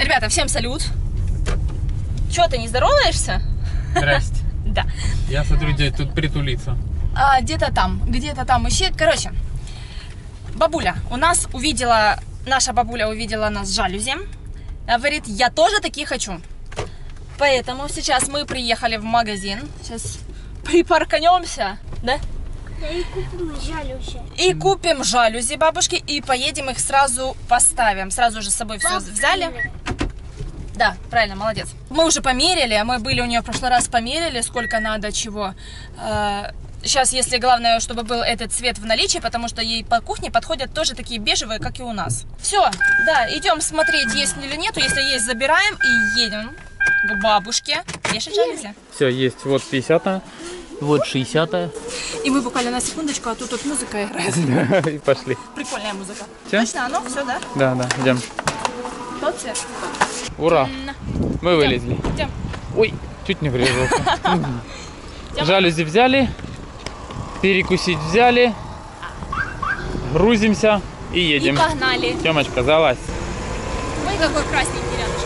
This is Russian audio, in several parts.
Ребята, всем салют. Чё, ты не здороваешься? Здрасте. Да. Я смотрю, где тут притулиться. Где-то там еще. Короче, бабуля у нас увидела, наша бабуля увидела нас с жалюзи. Говорит, я тоже такие хочу. Поэтому сейчас мы приехали в магазин. Сейчас припарканемся, да? И купим жалюзи. И купим жалюзи бабушки и поедем их сразу поставим. Сразу же с собой все взяли. Да, правильно, молодец. Мы уже померили, мы были у нее в прошлый раз, померили, сколько надо, чего. Сейчас, если главное, чтобы был этот цвет в наличии, потому что ей по кухне подходят тоже такие бежевые, как и у нас. Все, да, идем смотреть, есть или нету. Если есть, забираем и едем к бабушке вешать жалюзи. Все, есть. Вот 50-я, вот 60-я. И мы буквально на секундочку, а тут музыка играет. И пошли. Прикольная музыка. Всё? Точно, оно все, да? Да, идем. Тот цвет. Ура! Мы вылезли. Идем. Ой, чуть не врезался. Жалюзи взяли, перекусить взяли, грузимся и едем. И погнали. Тёмочка, залазь. Ой, какой красненький рядышком.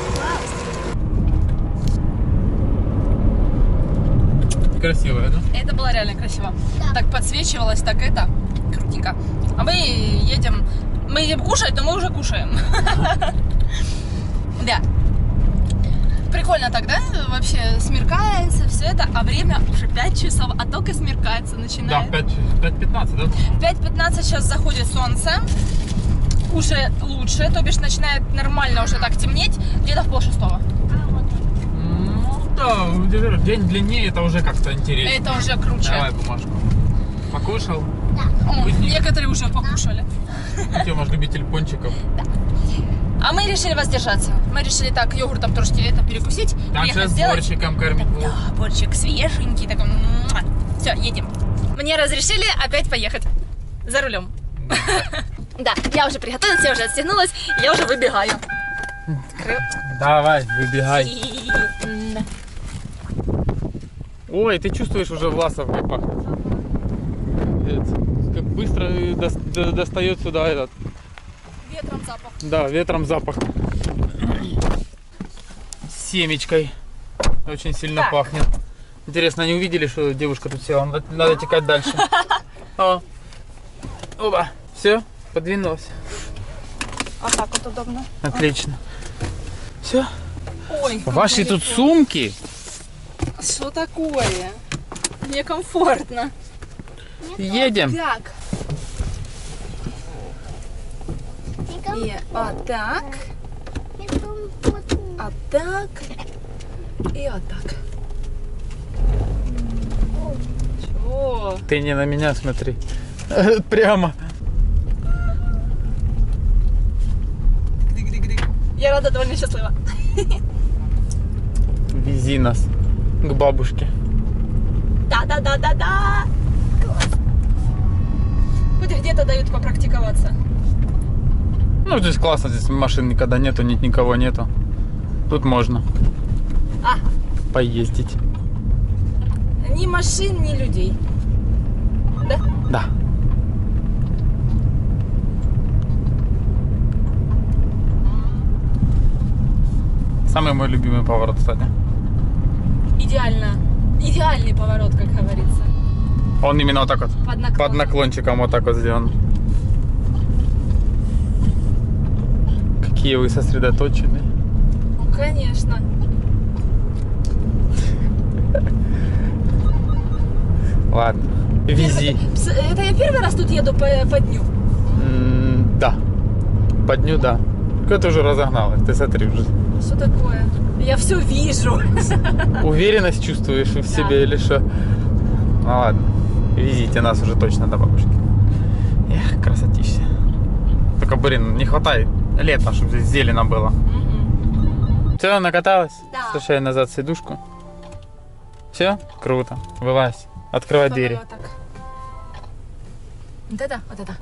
Красивая, да? Это было реально красиво. Да. Так подсвечивалось, так это крутенько. А мы едем кушать, но мы уже кушаем. Да. Прикольно тогда, вообще смеркается все это, а время уже 5 часов, а только смеркается Да, начинает. 5:15, да? 5:15 сейчас заходит солнце, уже лучше, то бишь начинает нормально уже так темнеть, где-то в 5:30. Ну, да, день длиннее, это уже как-то интереснее. Это уже круче. Давай бумажку. Покушал? О, некоторые уже покушали. Тёма ж любитель пончиков. А мы решили воздержаться. Мы решили так йогуртом трошки это перекусить. Там сейчас борщиком кормить будут. Да, борщик свеженький такой. Все, едем. Мне разрешили опять поехать за рулем. Да, я уже приготовилась, я уже отстегнулась, я уже выбегаю. Давай, выбегай. Ой, ты чувствуешь, уже Власовкой пахнет. Как быстро достает сюда этот. Ветром запах. Да, ветром запах. С семечкой. Очень сильно Так. пахнет. Интересно, они увидели, что девушка тут села? Надо текать дальше. О. Оба. Все, подвинулась. А так вот удобно. Отлично. Все. Ой, как Ваши тут далеко. сумки. Что такое? Некомфортно. Едем. Так. И вот так. А так. И вот так. Чего? Ты не на меня смотри. Прямо. Я рада, довольно счастлива. Вези нас к бабушке. Да. Хоть где-то дают попрактиковаться. Ну, здесь классно, здесь машин никогда нету, никого нету. Тут можно поездить. Ни машин, ни людей. Да? Да. Самый мой любимый поворот, кстати. Идеально. Идеальный поворот, как говорится. Он именно вот так вот. Под наклончиком вот так вот сделан. Какие вы сосредоточены. Ну, конечно. Ладно. Вези. Это я первый раз тут еду по дню. Да. По дню, да. Ты уже разогналась, ты смотри уже. Что такое? Я все вижу. Уверенность чувствуешь в себе или что? Ну ладно. Везите нас уже точно до бабушки. Эх, красотища. Только, блин, не хватает лета, чтобы здесь зелено было. Все, накаталась? Да. Слушай назад сидушку. Все? Круто. Вылазь. Открывай двери. Вот так. Вот это, вот это.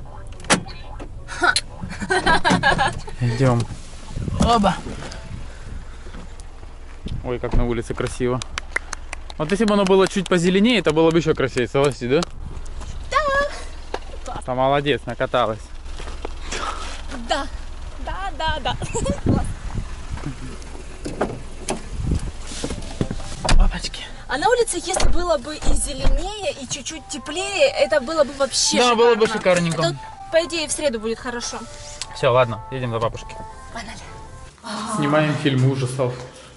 Идем. Оба. Ой, как на улице красиво. Вот если бы оно было чуть позеленее, это было бы еще красивее, согласись, да? Да. Молодец, накаталась. Да. Класс. улице, если было бы и зеленее, и чуть-чуть теплее, это было бы вообще Да, шикарно. было бы шикарненько. Это, по идее, в среду будет хорошо. Все, ладно, едем до бабушки. Погнали. Снимаем фильм ужасов.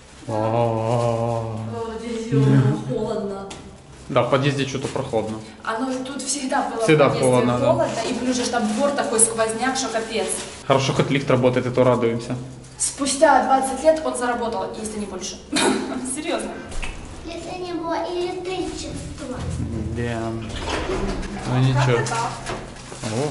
Холодно. Да, в подъезде что-то прохладно. Оно тут всегда было Всегда в подъезде холодно, да. и плюс же там двор такой сквозняк, что капец. Хорошо, хоть лифт работает, и то радуемся. Спустя 20 лет он заработал, если не больше. Серьезно. Это не было электричество. Да. Ну ничего. О.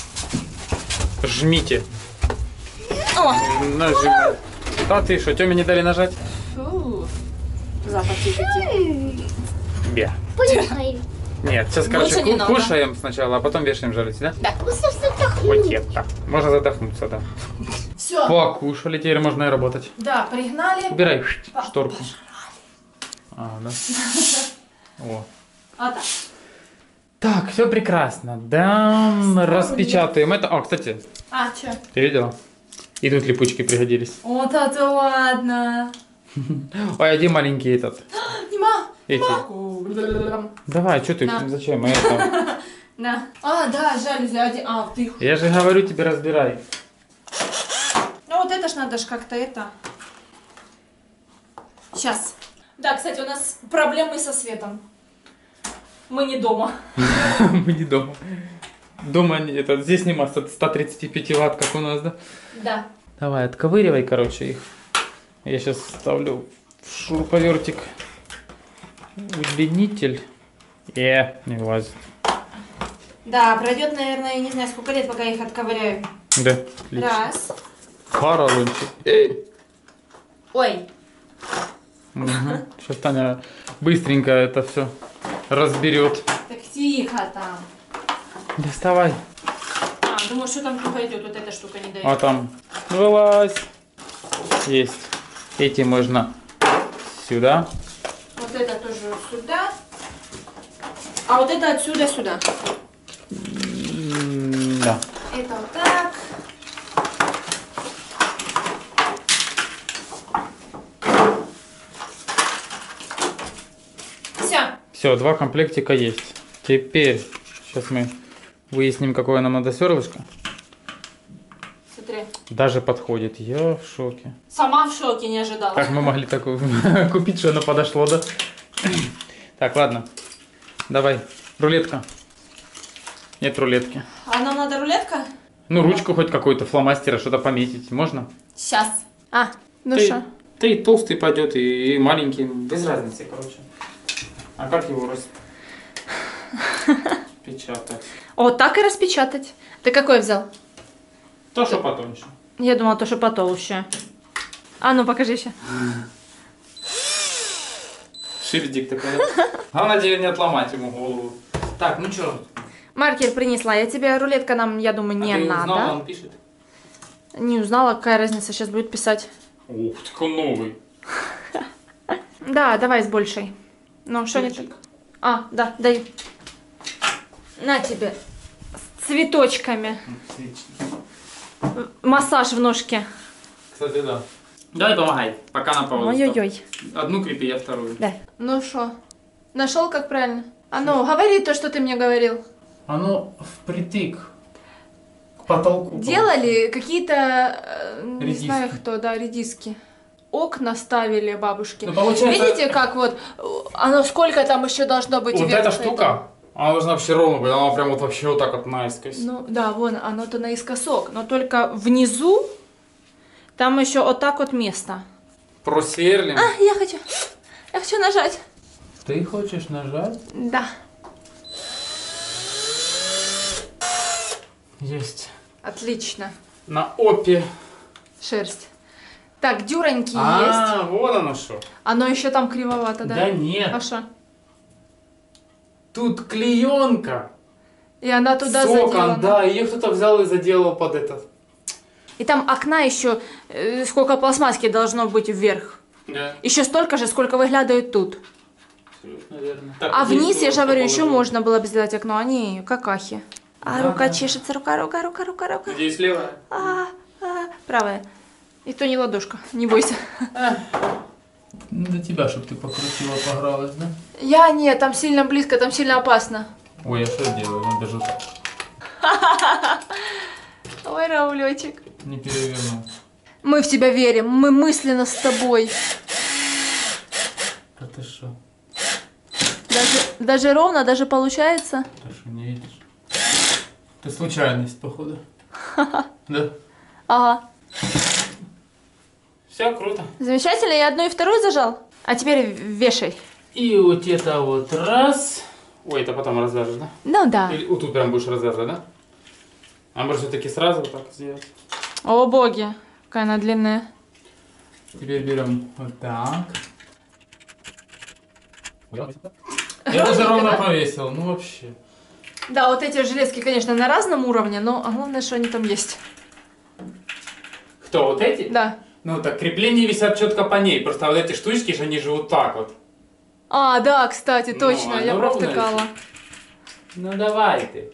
Жмите. О! Нажимай. А ты что, Тёме не дали нажать? Фу. Запахи какие. Бе. Понюхай. Нет, сейчас, короче, Лучше не надо. кушаем сначала, а потом вешаем жалюзи, да? Просто задохнуть. Вот это. Можно задохнуться, да. Все. Покушали, теперь можно и работать. Да, пригнали. Убирай шторку. А, да. О. А так. Так, все прекрасно. Да, распечатаем это. О, кстати, А, что? ты видела? И тут липучки пригодились. Вот это ладно. Ой, один маленький этот. Нема. Эти. Давай, что ты, На. зачем это? Да. А, да, жалюзи один. А, ты их. Я же говорю тебе, разбирай. Ну вот это ж надо ж как-то это. Сейчас. Да, кстати, у нас проблемы со светом. Мы не дома. Мы не дома. Дома это, здесь нема 135 ватт, как у нас, да? Да. Давай, отковыривай, короче, их. Я сейчас ставлю в шуруповертик удлинитель. Не влазит. Да, пройдет, наверное, я не знаю, сколько лет, пока я их отковыряю. Да, отлично. Раз. Хорошенький. Эй. Ой. Сейчас Таня быстренько это все разберет. Так тихо там. Доставай. А, думаю, что там плохо идет, вот эта штука не дает. А там вылазь. Есть. Эти можно сюда. Вот это тоже сюда. А вот это отсюда сюда. Да. Это вот так. Все. Все, 2 комплектика есть. Теперь, сейчас мы выясним, какое нам надо сверлышко. Смотри. Даже подходит. Я в шоке. Сама в шоке, не ожидала. Как мы могли такую купить, что оно подошло, да? Так, ладно. Давай. Рулетка. Нет рулетки. А нам надо рулетка? Ну, ручку хоть какой-то, фломастера, что-то пометить. Можно? Сейчас. А, ну Ты- что? Да и толстый пойдет, и маленький. Без разницы, короче. А как его распечатать? Вот так и распечатать. Ты какой взял? То, что потоньше. Я думала, то, что потолще. А ну покажи еще. Шильдик такой. Главное, не отломать ему голову. Так, ну что? Маркер принесла. Я тебе рулетка нам, я думаю, не ты надо. узнала, он пишет? Не узнала, какая разница, сейчас будет писать. Ух, такой новый. Да, давай с большей. Ну, что не так? А, да, даю. На тебе. С цветочками. Отлично. Массаж в ножке. Кстати, да. Давай помогай, пока на паузу. Ой-ой-ой. Одну крепи, я вторую. Да. Ну что, нашел как правильно? А ну, говори то, что ты мне говорил. Оно впритык к потолку. Делали какие-то, не Редиски. знаю кто, да, редиски. Окна ставили бабушки. Ну, получается- Видите, как вот, оно сколько там еще должно быть Вот вверх эта этого? штука, она должна вообще ровно быть, она прям вот вообще вот так вот наискось. Ну да, вон, оно-то наискосок, но только внизу там еще вот так вот место. Просверлим. А, я хочу нажать. Ты хочешь нажать? Да. Есть. Отлично. На опе. Шерсть. Так, дюроньки есть. А, вот оно что. Оно еще там кривовато, да? Да нет. А что? Тут клеенка. И она туда С окон, заделана. да, ее кто-то взял и заделал под этот. И там окна еще, сколько пластмасски должно быть вверх. Да. Еще столько же, сколько выглядывает тут. Наверное. Так, А здесь вниз, я же просто говорю, еще положим. можно было бы сделать окно, а не какахи. А Да, рука да. чешется, рука. Здесь левая. Правая. И то не ладошка, не бойся. Ну, до тебя, чтобы ты покрутила, погралась, да? Я нет, там сильно близко, там сильно опасно. Ой, я что делаю? Ну, даже так. Ой, Раулечек. Не переверну. Мы в тебя верим, мы мысленно с тобой. Да ты что? Даже ровно, даже получается. Ты что, не видишь? Это случайность, походу. Да? Ага. Все круто. Замечательно, я одну и вторую зажал. А теперь вешай. И вот это вот раз. Ой, это потом развяжешь, да? Ну да. Или вот тут прям будешь развязывать, да? А может все-таки сразу вот так сделать? О боги, какая она длинная. Теперь берем вот так. Я даже ровно повесил, ну вообще. Да, вот эти железки, конечно, на разном уровне, но главное, что они там есть. Кто, вот эти? Да. Ну так, крепления висят четко по ней, просто вот эти штучки же, они же вот так вот. А, да, кстати, Ну, точно, оно я ровно провтыкала. еще. Ну давай ты.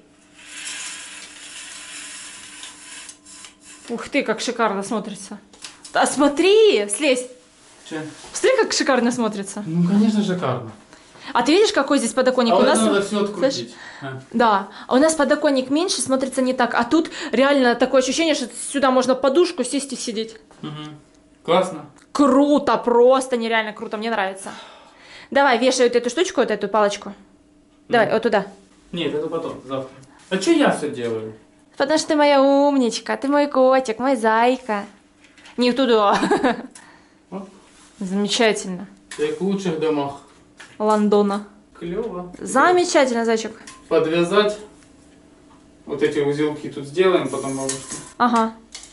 Ух ты, как шикарно смотрится. А смотри, слезь. Че? Смотри, как шикарно смотрится. Ну, конечно, шикарно. А ты видишь, какой здесь подоконник? А у вот нас... это надо все открутить. Да, а у нас подоконник меньше, смотрится не так. А тут реально такое ощущение, что сюда можно подушку сесть и сидеть. Угу. Классно. Круто, просто нереально круто, мне нравится. Давай, вешай вот эту штучку, вот эту палочку. Давай, вот туда. Нет, это потом, завтра. А что я все делаю? Потому что ты моя умничка, ты мой котик, мой зайка. Не туда. Вот. Замечательно. Как в лучших домах. Лондона. Клево. Замечательно, зайчик. Подвязать. Вот эти узелки тут сделаем, потом бабушка. Ага.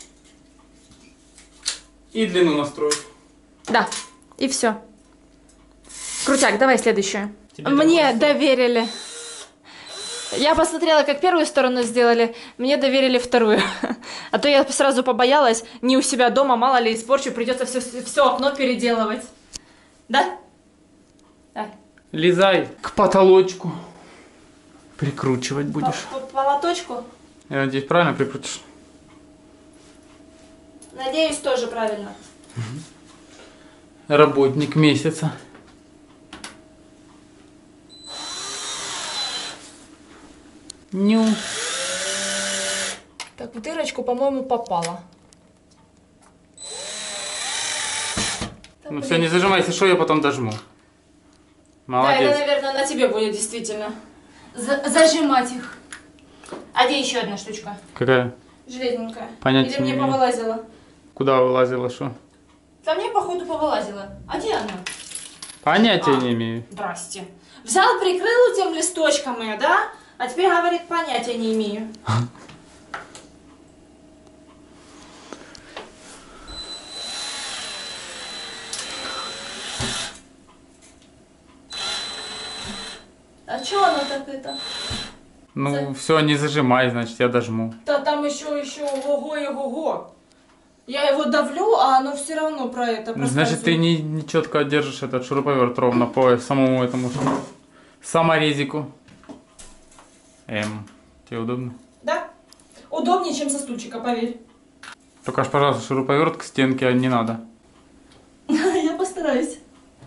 И длину настроить. Да, и все. Крутяк, давай следующую. Тебе Мне такое доверили. Я посмотрела, как первую сторону сделали, мне доверили вторую. А то я сразу побоялась, не у себя дома, мало ли испорчу, придется все окно переделывать. Да? Да. Лезай к потолочку. Прикручивать будешь. По лоточку? Я надеюсь, правильно прикрутишь? Надеюсь, тоже правильно. Работник месяца. Ню. Так, в дырочку, по-моему, попала. Ну все, не зажимайся, что я потом дожму. Да, Молодец. это, наверное, на тебе будет действительно. Зажимать их. А где еще одна штучка? Какая? Железненькая. Понятия Или не мне имею. повылазила? Куда вылазила, что? Да мне, походу, повылазила. А где она? Понятия не имею. Здрасте. Взял, прикрыл тем листочком ее, да? А теперь говорит, понятия не имею. А чё она так это? Ну, все, не зажимай, значит, я дожму. Да там еще ого и ого. Я его давлю, а оно все равно про это проскальзывает. Значит, ты не четко держишь этот шуруповерт ровно по самому этому саморезику. Тебе удобно? Да? Удобнее, чем со стульчика, поверь. Только аж, пожалуйста, шуруповерт к стенке не надо. Я постараюсь.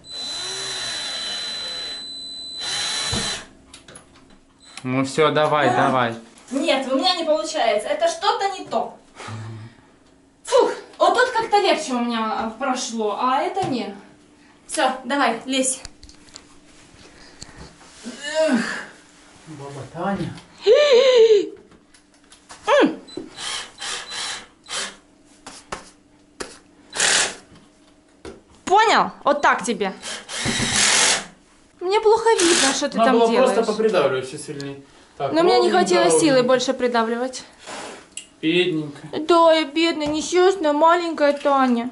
Ну все, давай, давай. Нет, у меня не получается. Это что-то не то. Фух, вот тут как-то легче у меня прошло, а это не. Все, давай, лезь. Баба Таня. Понял? Вот так тебе. Мне плохо видно, что ты Надо там было делаешь. просто попридавливать еще сильнее. Так, Но мне не ровненько, хватило силы ровненько. больше придавливать. Бедненько. Да, я бедная, несчастная, маленькая Таня.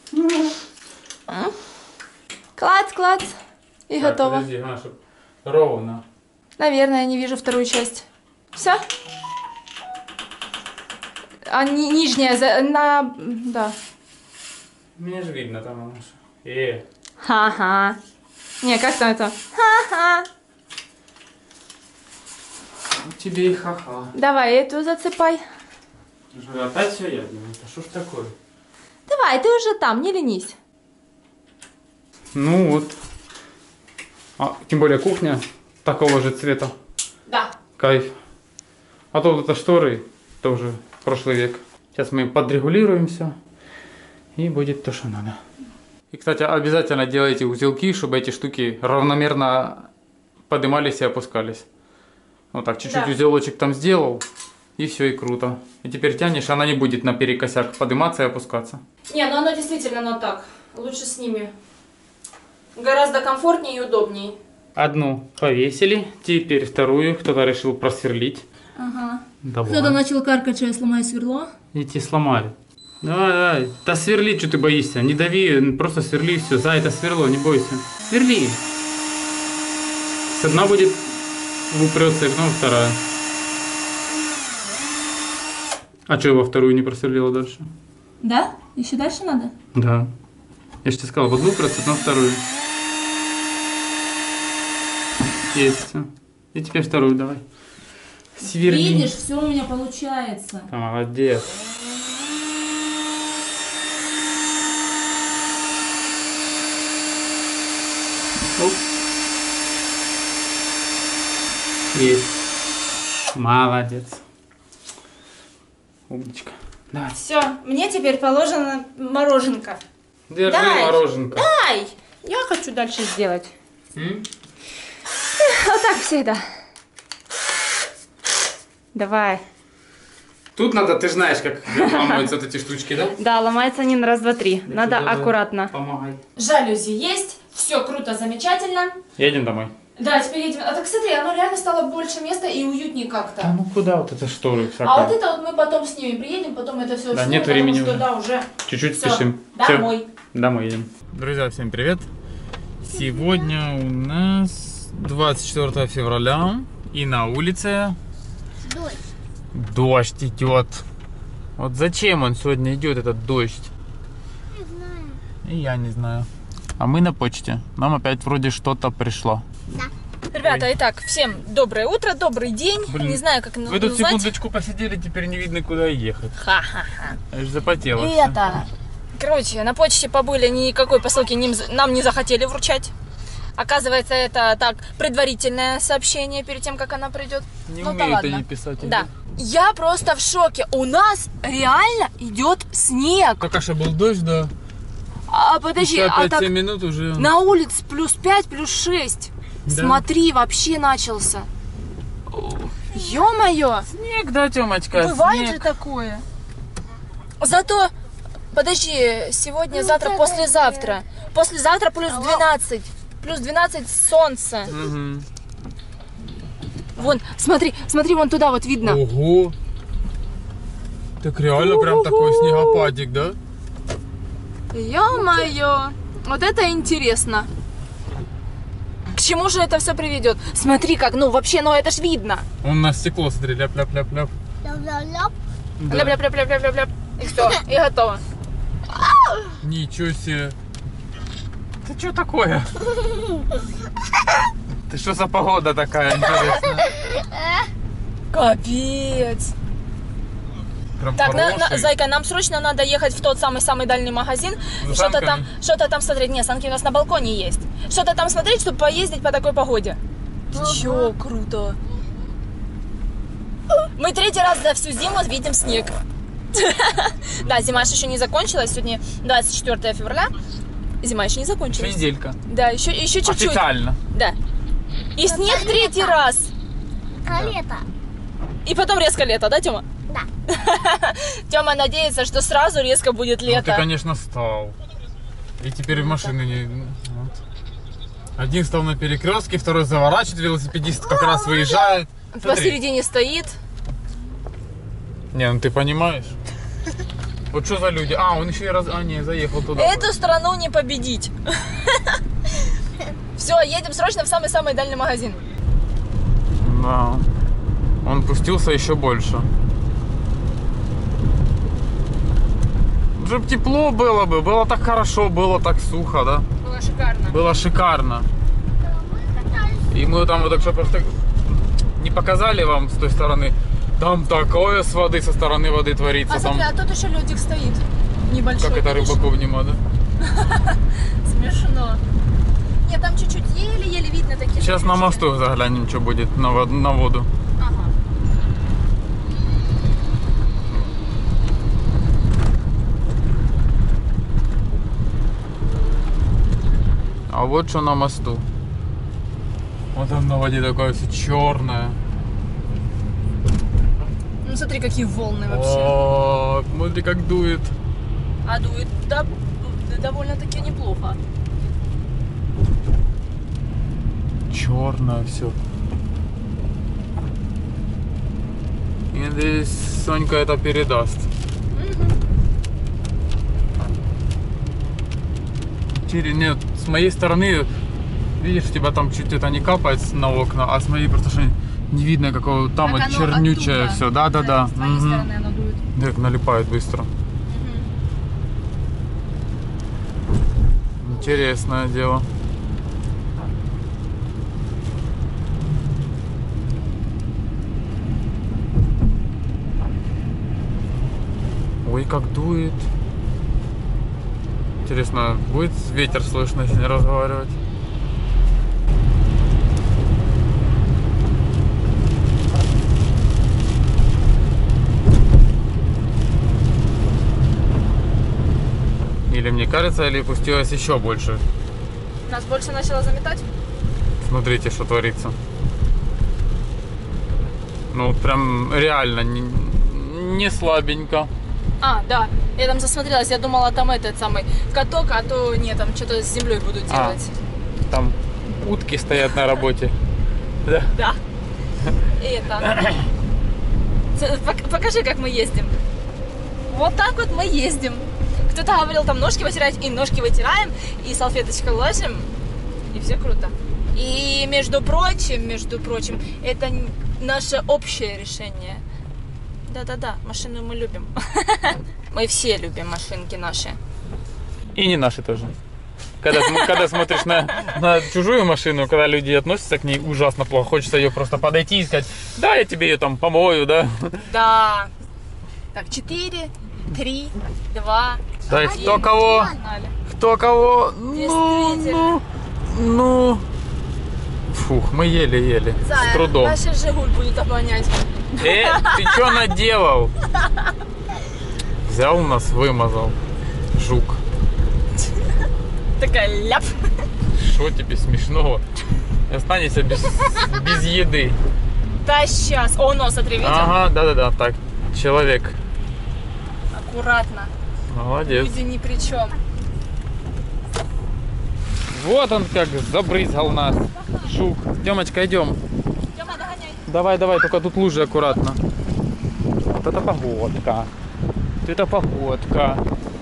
Клац, клац. И Так, готово. подожди, чтоб ровно. Наверное, я не вижу вторую часть. Все? А нижняя, да. Мне же видно там, Маша. Ха-ха. Не, как там это? Ха-ха. Тебе и ха-ха. Давай эту зацепай. Уже опять все я думаю, что ж такое? Давай, ты уже там, не ленись. Ну вот. А, тем более кухня такого же цвета. Да. Кайф. А то вот это шторы тоже прошлый век. Сейчас мы подрегулируем все. И будет то, что надо. И, кстати, обязательно делайте узелки, чтобы эти штуки равномерно поднимались и опускались. Вот так, чуть-чуть Да. узелочек там сделал. И все, и круто. И теперь тянешь, она не будет наперекосяк подниматься и опускаться. Не, ну оно действительно, оно так. Лучше с ними. Гораздо комфортнее и удобнее. Одну повесили, теперь вторую кто-то решил просверлить. Ага. Давай. Кто-то начал каркать, что я сломаю сверло. И те сломали. Давай, давай. Да сверли, что ты боишься. Не дави, просто сверли все. За это сверло, не бойся. Сверли. С одна будет упрется, и потом вторая. А что, во вторую не просверлила дальше? Да? Еще дальше надо? Да. Я же тебе сказал, в одну упрется, потом вторую. Есть все. И теперь вторую давай. Сверли. Видишь, все у меня получается. Да, молодец. Оп. Есть. Молодец. Умничка. Давай. Все, мне теперь положено мороженка. Держи Дай. мороженка. Ай! Я хочу дальше сделать. Вот так всегда. Давай. Тут надо, ты же знаешь, как ломаются вот эти штучки, да? Да, ломается они на раз, два, три. Надо аккуратно. Помогай. Жалюзи есть. Все круто, замечательно. Едем домой. Да, теперь едем. А так смотри, оно реально стало больше места и уютнее как-то. А ну куда вот это шторы всякие? А вот это вот мы потом снимем, приедем, потом это все Да, снимем, нет потому времени что уже. да, уже. Чуть-чуть Всё. спешим. Всё. Домой. Домой едем. Друзья, всем привет. Сегодня у нас 24 февраля. И на улице Дождь. дождь идет. Вот зачем он сегодня идет, этот дождь? Не знаю. И я не знаю. А мы на почте. Нам опять вроде что-то пришло. Ребята, итак, всем доброе утро, добрый день. Блин, Не знаю, как Вы тут назвать. секундочку посидели, теперь не видно, куда ехать. Ха-ха-ха. Аж запотело. И всё. это. Короче, на почте побыли, никакой посылки нам не захотели вручать. Оказывается, это так, предварительное сообщение перед тем, как она придет. Не Ну да умеют ладно. они писать. Да. Я просто в шоке. У нас реально идет снег. Только что был дождь, да. А подожди, Еще а 5-7 так минут уже. на улице плюс 5, плюс 6. Да? Смотри, вообще начался. Ё-моё. Снег, да, Тёмочка, Бывает снег. же такое. Зато, подожди, сегодня, завтра, послезавтра. Послезавтра плюс 12. Плюс 12 солнце. Мгм. Вон, смотри, смотри, вон туда вот видно. Ого! Так реально прям такой снегопадик, да? Ё-моё. Вот это интересно. К чему же это все приведет? Смотри как, ну вообще, ну это ж видно. Он на стекло, смотри, ляп-ляп-ляп-ляп. Ляп-ляп-ляп. Да. Ляп-ляп-ляп-ляп-ляп-ляп. И все, и готово. Ничего себе. Ты что такое? Ты что за погода такая интересная? Капец. Прям Так, хороший. зайка, нам срочно надо ехать в тот самый дальний магазин. За Что-то там смотреть. Нет, санки у нас на балконе есть. Что-то там смотреть, чтобы поездить по такой погоде. Чё, круто. Мы третий раз за всю зиму видим снег. Да, зима еще не закончилась. Сегодня 24 февраля. Зима еще не Еще закончилась. неделька. Да, еще чуть-чуть. Официально. Да. И снег третий раз. Калета. И потом резко лето, да, Тёма? Да. Тёма надеется, что сразу резко будет Ну, ты, лето. конечно, стал. И теперь в машину не... вот. Один стал на перекрестке, второй заворачивает, велосипедист как раз выезжает. Смотри. Посередине стоит. Не, ну ты понимаешь? Вот что за люди? А, он еще и раз... А, не, заехал туда. Эту страну не победить. Все, едем срочно в самый-самый дальний магазин. Да. Он пустился еще больше. Чтобы тепло было бы, было так хорошо, было так сухо, да? Было шикарно. Было шикарно. И мы там вот так что просто не показали вам с той стороны. Там такое с воды, со стороны воды творится. А Там, смотри, а тут еще лёдик стоит. Небольшой. как это видишь? рыбаков нема, да? Смешно. Нет, там чуть-чуть еле-еле видно такие. Сейчас на штучки. мосту заглянем, что будет на воду. Ага. А вот что на мосту. Вот там на воде такое все черное. Ну смотри, какие волны вообще. О, смотри, как дует. А дует довольно-таки неплохо. Черное все. И надеюсь, Сонька это передаст. Нет, с моей стороны, видишь, у тебя там чуть это не капает на окна, а с моей просто что не видно, какого там Так вот оно чернючее оттуда. все. Да. С твоей стороны оно дует. Так налипает быстро. Интересное дело. Ой, как дует. Интересно, будет ветер слышно, если не разговаривать? Или мне кажется, или пустилось еще больше. Нас больше начало заметать? Смотрите, что творится. Ну, прям реально не слабенько. А, да. Я там засмотрелась, я думала, там этот самый каток, а то нет, там что-то с землей будут делать. Там утки стоят на работе. Да. Да. Это. Покажи, как мы ездим. Вот так вот мы ездим. Кто-то говорил, там ножки вытирать, и ножки вытираем, и салфеточкой ложим, и все круто. И между прочим, это наше общее решение. Да-да-да, машину мы любим. Мы все любим машинки наши. И не наши тоже. Когда смотришь на чужую машину, когда люди относятся к ней ужасно плохо, хочется ее просто подойти и сказать: да, я тебе ее там помою, да. Да. Так, 4, 3, 2, Да, 1. кто кого? Погнали. Кто кого? Действительно. Ну. Фух, мы еле-еле. Зая, С трудом. наша Жигуль будет обгонять. Ты что наделал? Взял у нас, вымазал. Жук. Такая ляп. Что тебе смешного? Останешься без еды. Да сейчас. О, нос, смотри, видел? Ага, да, так. Человек. Аккуратно. Молодец. Люди ни при чем. Вот он как забрызгал нас. Жук. Тёмочка, идем. Тёма, догоняй. Давай, только тут лужи аккуратно. Вот это погодка. Вот это погодка.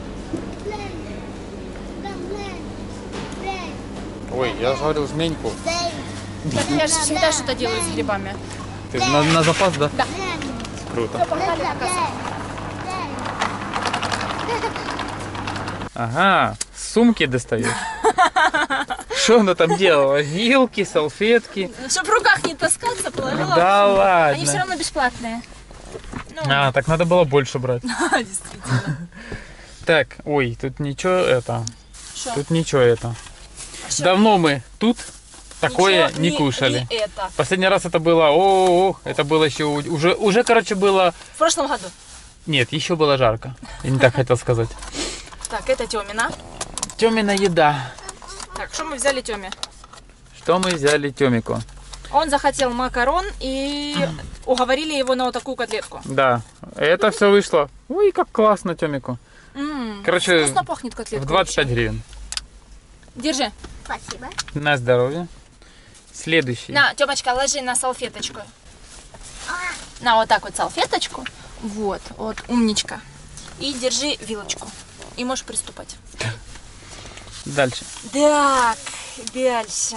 Ой, я же говорил жменьку. Так я же всегда что-то делаю с грибами. Ты на запас, да? Да. Круто. Погнали на кассу. Ага, сумки достаешь. Что она там делала? Вилки, салфетки. Чтоб в руках не таскаться, положила. Да ладно. Они все равно бесплатные. Ну, А, так надо было больше брать. действительно. Так, ой, тут ничего это. Шо? Тут ничего это. Шо? Давно мы тут такое Ничего не кушали. не это. Последний раз это было, это было еще уже, короче, было. В прошлом году. Нет, еще было жарко. Я не так хотел сказать. Так, это Тёмина. Тёмина еда. Так, что мы взяли Тёме? Что мы взяли Тёмику? Он захотел макарон и уговорили его на вот такую котлетку. Да, это все вышло. Ой, как классно Тёмику. Короче, вкусно пахнет котлетка. в 25 гривен. Держи. Спасибо. На здоровье. Следующий. На, Тёмочка, ложи на салфеточку. На вот так вот салфеточку. Вот, умничка. И держи вилочку. И можешь приступать. Дальше. Так, дальше.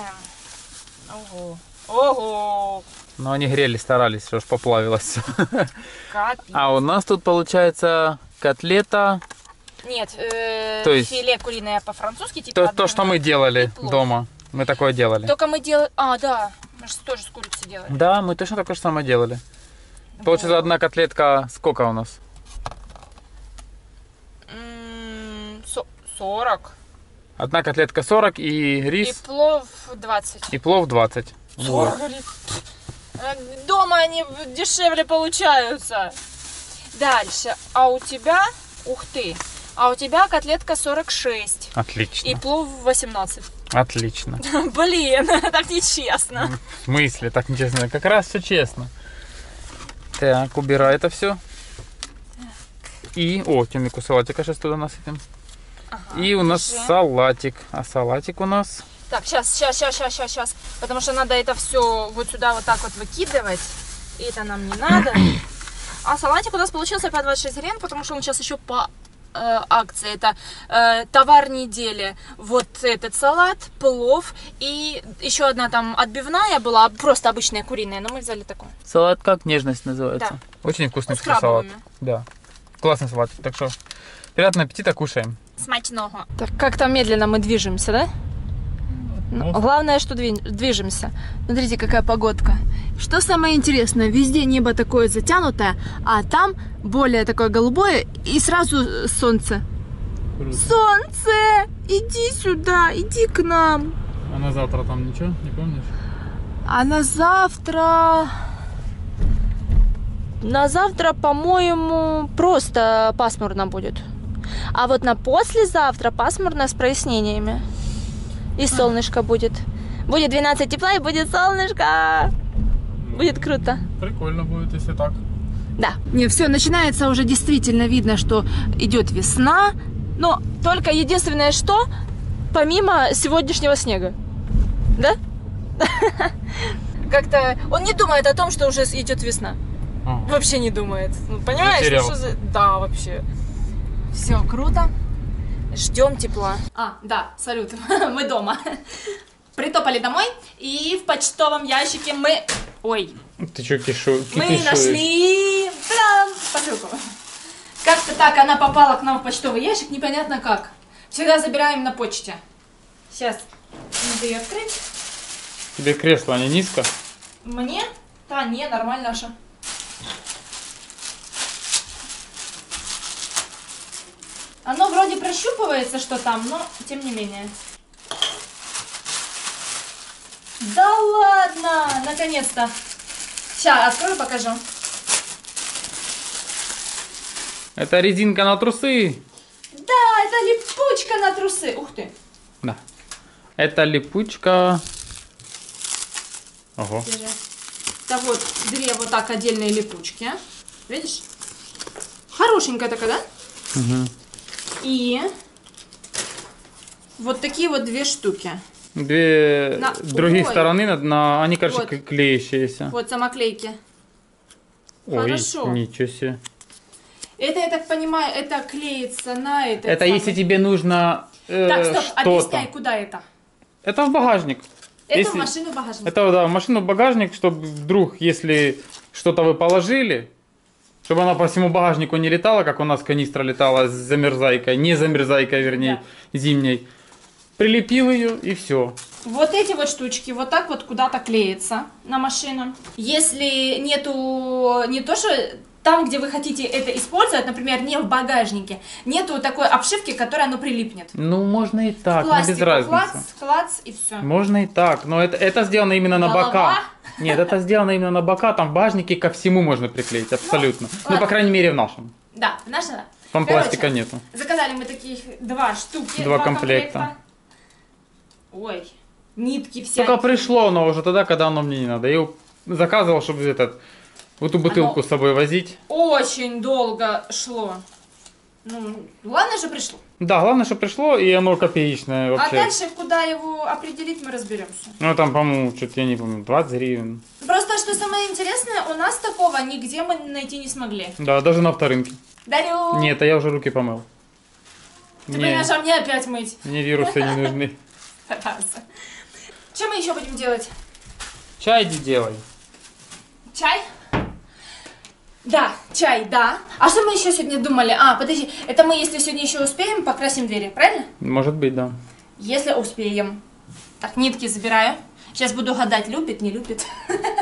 Ого. Но они грели, старались, что ж поплавилось всё. Капец. А у нас тут получается котлета. Нет, То есть филе куриное по-французски. Типа То, что мы делали Неплохо. дома. Мы такое делали. Только мы делаем... А, да. Мы же тоже с курицей делали. Да, мы точно такое же самое делали. Получается, одна котлетка сколько у нас? 40. Одна котлетка 40 и И рис, плов 20. и плов 20. Вот. Дома они дешевле получаются. Дальше. А у тебя, ух ты, а у тебя котлетка 46. Отлично. И плов 18. Отлично. Блин, так нечестно. В смысле? Так нечестно. Как раз все честно. Так, убирай это все. И, тюмику салатика сейчас туда насыпем. Ага, И у нас держи. салатик. А салатик у нас... Так, сейчас. Потому что надо это все вот сюда вот так вот выкидывать. И это нам не надо. А салатик у нас получился по 26 гривен, потому что он сейчас еще по акции. Это товар недели. Вот этот салат, плов и еще одна там отбивная была, просто обычная куриная, но мы взяли такой. Салат как? Нежность называется. Да. Очень вкусный С салат. крабовыми. Да. Классный салат. Так что приятного аппетита, кушаем. Смачного. Так, как-то медленно мы движемся, да? Ну. Главное, что движемся. Смотрите, какая погодка. Что самое интересное, везде небо такое затянутое, а там более такое голубое и сразу солнце. Круто. Солнце! Иди сюда, иди к нам. А на завтра там ничего, не помнишь? А на завтра... На завтра, по-моему, просто пасмурно будет. А вот на послезавтра пасмурно с прояснениями. И солнышко будет. Будет 12 тепла и будет солнышко. Будет круто. Прикольно будет, если так. Да. Не, все, начинается уже действительно видно, что идет весна. Но только единственное, что помимо сегодняшнего снега. Да? Как-то он не думает о том, что уже идет весна. Вообще не думает. Ну, понимаешь? Затерялся. Что да, вообще. Все, круто. Ждем тепла. Да, салют. Мы дома. Притопали домой. И в почтовом ящике мы... Ой. Ты что, кишу? Мы нашли... Та-дам! Посылку. Как-то так она попала к нам в почтовый ящик. Непонятно как. Всегда забираем на почте. Сейчас надо ее открыть. Тебе кресло не низко? Мне? Да, не, нормально, Аша. Оно вроде прощупывается, что там, но тем не менее. Да ладно! Наконец-то! Сейчас, открою, покажу. Это резинка на трусы. Да, это липучка на трусы. Ух ты! Да. Это липучка. Ого. Держи. Так вот, две вот так отдельные липучки. Видишь? Хорошенькая такая, да? Угу. И вот такие вот две штуки. Две другие Ой. стороны, они, кажется, Вот. клеящиеся. Вот самоклейки. Ой, Хорошо. ничего себе. Это, я так понимаю, это клеится на это. Это если тебе нужно Так, стоп, что-то. объясняй, куда это? Это в багажник. Это Если- в машину багажник. Это, да, в машину в багажник, чтобы вдруг, если что-то вы положили, чтобы она по всему багажнику не летала, как у нас канистра летала с замерзайкой, не замерзайкой, вернее, зимней. Прилепил ее и все. Вот эти вот штучки вот так вот куда-то клеятся на машину. Если нету, не то, что там, где вы хотите это использовать, например, не в багажнике, нету такой обшивки, которая оно прилипнет. Ну, можно и так, но без Пластику разницы. клац, клац и все. Можно и так, но это сделано именно на Голова? бока. Нет, это сделано именно на бока, там в багажнике ко всему можно приклеить, абсолютно. Ну, по ладно. крайней мере, в нашем. Да, наша, да. Там Короче, пластика нету. Заказали мы таких два штуки. Два комплекта. Ой, нитки все. Только пришло оно уже тогда, когда оно мне не надо. Я его заказывал, чтобы вот эту бутылку с собой возить. Очень долго шло. Ну, главное же пришло. Да, главное, что пришло, и оно копеечное А вообще. дальше, куда его определить, мы разберемся. Ну, там, по-моему, что-то, я не помню, 20 гривен. Просто, что самое интересное, у нас такого нигде мы найти не смогли. Да, даже на авторынке. Дарю! Нет, а я уже руки помыл. Ты понимаешь, а мне опять мыть. Мне вирусы не нужны. Стараться. Что мы еще будем делать? Чай иди делай. Чай? Да, чай, да. А что мы еще сегодня думали? А, подожди, это мы, если сегодня еще успеем, покрасим двери, правильно? Может быть, да. Если успеем. Так, нитки забираю. Сейчас буду гадать, любит, не любит.